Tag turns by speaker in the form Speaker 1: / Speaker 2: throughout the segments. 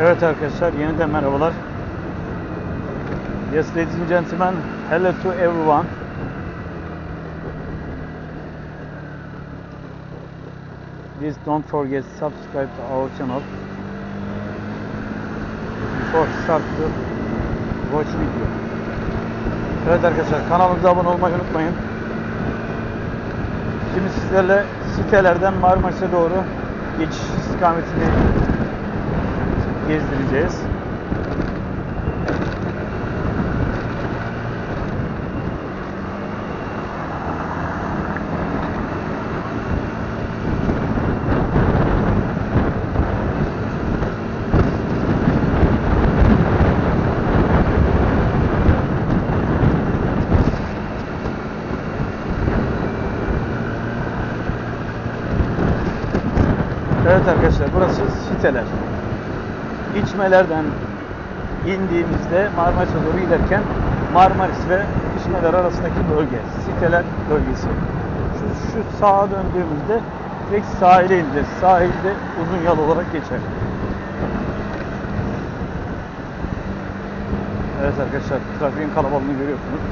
Speaker 1: Evet arkadaşlar, yeniden merhabalar. Yes, ladies and gentlemen, hello to everyone. Please don't forget to subscribe to our channel before start to watch video. Evet arkadaşlar, kanalımıza abone olmayı unutmayın. Şimdi sizlerle sitelerden Marmaris'e doğru geçiş istikametini gezdireceğiz. Evet arkadaşlar, burası siteler. İçmelerden indiğimizde Marmaris'e doğru giderken Marmaris ve İçmeler arasındaki bölge, siteler bölgesi. Şu sağa döndüğümüzde direkt sahile ineceğiz. Sahilde uzun yol olarak geçer. Evet arkadaşlar, trafiğin kalabalığını görüyorsunuz.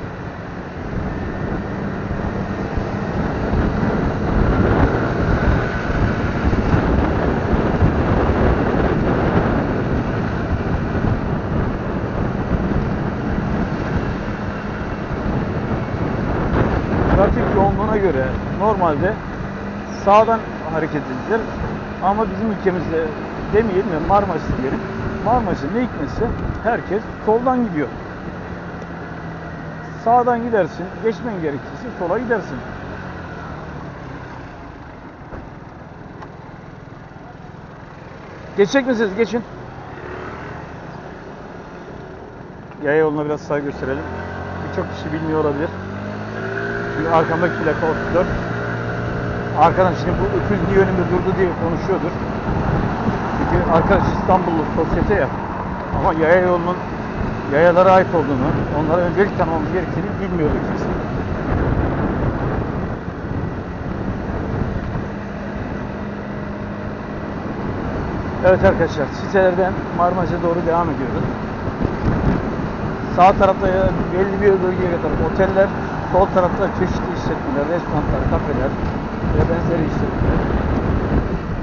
Speaker 1: Trafik yoğunluğuna göre normalde sağdan hareket edilir. Ama bizim ülkemizde demeyelim ya, Marmaris'te diyelim. Marmaris'in ne hikmetse herkes soldan gidiyor. Sağdan gidersin, geçmen gerekirse sola gidersin. Geçecek misiniz? Geçin. Yaya yoluna biraz saygı gösterelim. Birçok kişi bilmiyor olabilir. Çünkü arkamdaki plaka 34. Arkadan şimdi bu öküz niye önümde durdu diye konuşuyordur. Çünkü arkadaş İstanbullu sosyete ya. Ama yaya yolunun yayalara ait olduğunu, onlara öncelik tanımamız gerektiğini bilmiyordu kimse. Evet arkadaşlar, sitelerden Marmaris'e doğru devam ediyoruz. Sağ tarafta belli bir bölgeye kadar oteller, sol tarafta çeşitli işletmeler, restoranlar, kafeler ve benzeri işletmeler.